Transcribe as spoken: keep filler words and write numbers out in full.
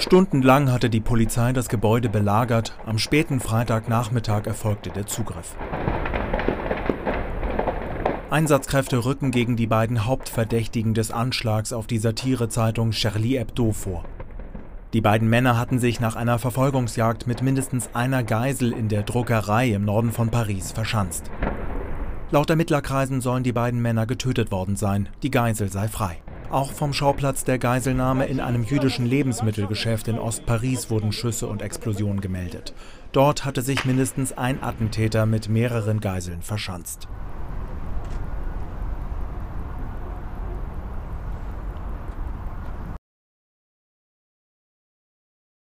Stundenlang hatte die Polizei das Gebäude belagert. Am späten Freitagnachmittag erfolgte der Zugriff. Einsatzkräfte rücken gegen die beiden Hauptverdächtigen des Anschlags auf die Satirezeitung Charlie Hebdo vor. Die beiden Männer hatten sich nach einer Verfolgungsjagd mit mindestens einer Geisel in der Druckerei im Norden von Paris verschanzt. Laut Ermittlerkreisen sollen die beiden Männer getötet worden sein, die Geisel sei frei. Auch vom Schauplatz der Geiselnahme in einem jüdischen Lebensmittelgeschäft in Ostparis wurden Schüsse und Explosionen gemeldet. Dort hatte sich mindestens ein Attentäter mit mehreren Geiseln verschanzt.